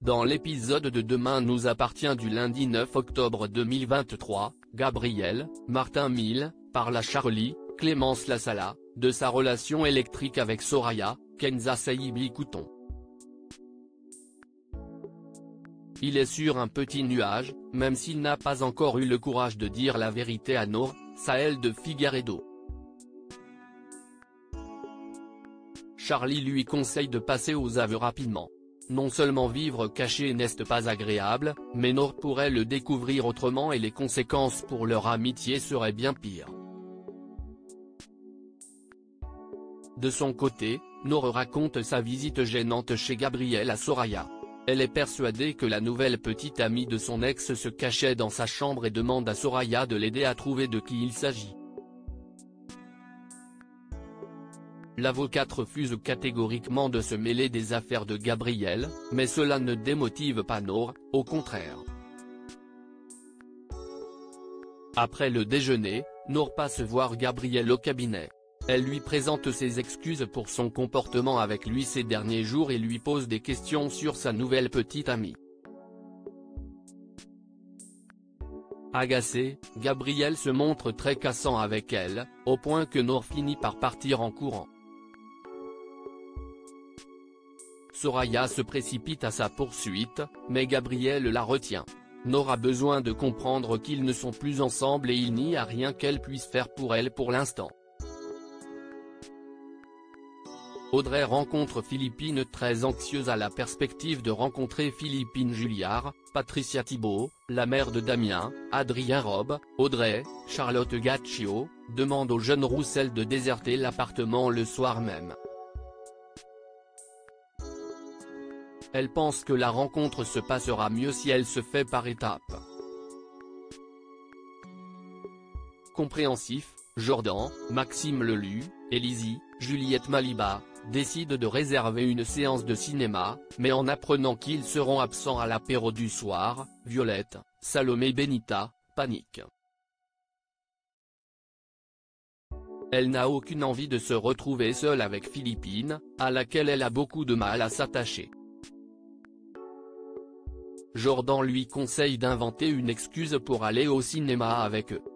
Dans l'épisode de Demain nous appartient du lundi 9 octobre 2023, Gabriel, Martin Mille, parle à Charlie, Clémence Lassala, de sa relation électrique avec Soraya, Kenza Saïbli Couton. Il est sur un petit nuage, même s'il n'a pas encore eu le courage de dire la vérité à Nour, Saël de Figueiredo. Charlie lui conseille de passer aux aveux rapidement. Non seulement vivre caché n'est pas agréable, mais Nour pourrait le découvrir autrement et les conséquences pour leur amitié seraient bien pires. De son côté, Nour raconte sa visite gênante chez Gabriel à Soraya. Elle est persuadée que la nouvelle petite amie de son ex se cachait dans sa chambre et demande à Soraya de l'aider à trouver de qui il s'agit. L'avocate refuse catégoriquement de se mêler des affaires de Gabriel, mais cela ne démotive pas Nour, au contraire. Après le déjeuner, Nour passe voir Gabriel au cabinet. Elle lui présente ses excuses pour son comportement avec lui ces derniers jours et lui pose des questions sur sa nouvelle petite amie. Agacé, Gabriel se montre très cassant avec elle, au point que Nour finit par partir en courant. Soraya se précipite à sa poursuite, mais Gabriel la retient. Nour a besoin de comprendre qu'ils ne sont plus ensemble et il n'y a rien qu'elle puisse faire pour elle pour l'instant. Audrey rencontre Philippine très anxieuse à la perspective de rencontrer Philippine Julliard, Patricia Thibault, la mère de Damien, Adrien Robe. Audrey, Charlotte Gaccio, demande au jeune Roussel de déserter l'appartement le soir même. Elle pense que la rencontre se passera mieux si elle se fait par étapes. Compréhensif, Jordan, Maxime Lelu, Élizy, Juliette Maliba, décident de réserver une séance de cinéma, mais en apprenant qu'ils seront absents à l'apéro du soir, Violette, Salomé Benita, panique. Elle n'a aucune envie de se retrouver seule avec Philippine, à laquelle elle a beaucoup de mal à s'attacher. Jordan lui conseille d'inventer une excuse pour aller au cinéma avec eux.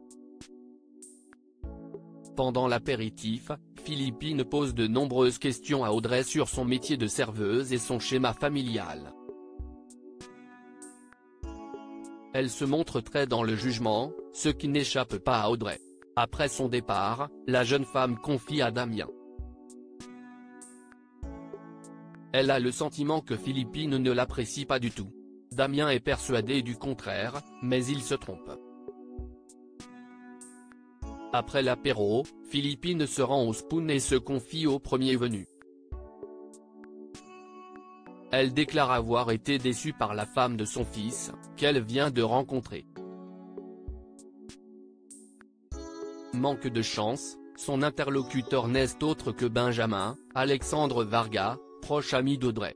Pendant l'apéritif, Philippine pose de nombreuses questions à Audrey sur son métier de serveuse et son schéma familial. Elle se montre très dans le jugement, ce qui n'échappe pas à Audrey. Après son départ, la jeune femme confie à Damien. Elle a le sentiment que Philippine ne l'apprécie pas du tout. Damien est persuadé du contraire, mais il se trompe. Après l'apéro, Philippine se rend au Spoon et se confie au premier venu. Elle déclare avoir été déçue par la femme de son fils, qu'elle vient de rencontrer. Manque de chance, son interlocuteur n'est autre que Benjamin, Alexandre Varga, proche ami d'Audrey.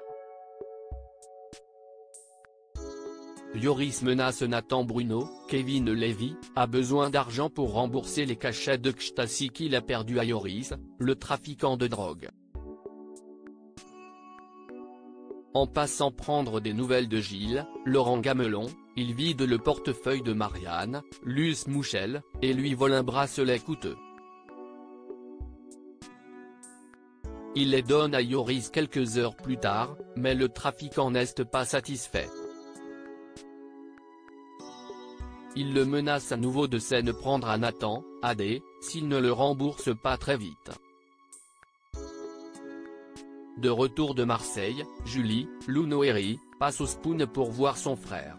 Yoris menace Nathan Bruno. Kevin Levy a besoin d'argent pour rembourser les cachets de Kstasi qu'il a perdu à Yoris, le trafiquant de drogue. En passant prendre des nouvelles de Gilles, Laurent Gamelon, il vide le portefeuille de Marianne, Luce Mouchel, et lui vole un bracelet coûteux. Il les donne à Yoris quelques heures plus tard, mais le trafiquant n'est pas satisfait. Il le menace à nouveau de s'en prendre à Nathan, AD, s'il ne le rembourse pas très vite. De retour de Marseille, Julie, Lou Noéry, passe au Spoon pour voir son frère.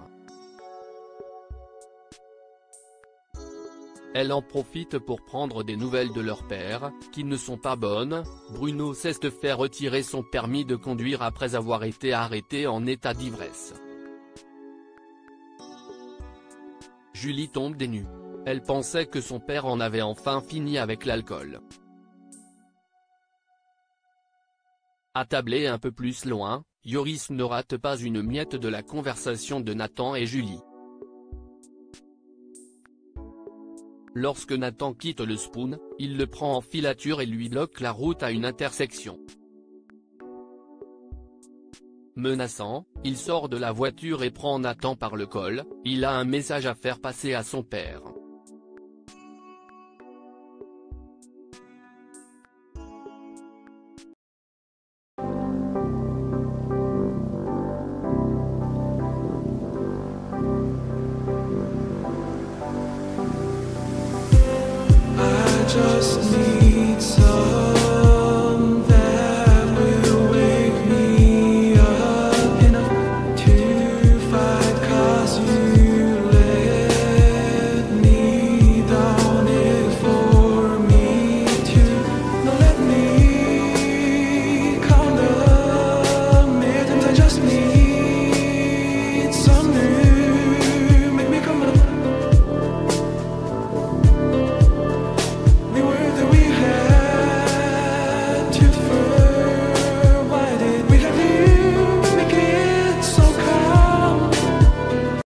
Elle en profite pour prendre des nouvelles de leur père, qui ne sont pas bonnes. Bruno s'est fait retirer son permis de conduire après avoir été arrêté en état d'ivresse. Julie tombe des nues. Elle pensait que son père en avait enfin fini avec l'alcool. Attablé un peu plus loin, Yoris ne rate pas une miette de la conversation de Nathan et Julie. Lorsque Nathan quitte le Spoon, il le prend en filature et lui bloque la route à une intersection. Menaçant, il sort de la voiture et prend Nathan par le col. Il a un message à faire passer à son père. I just need some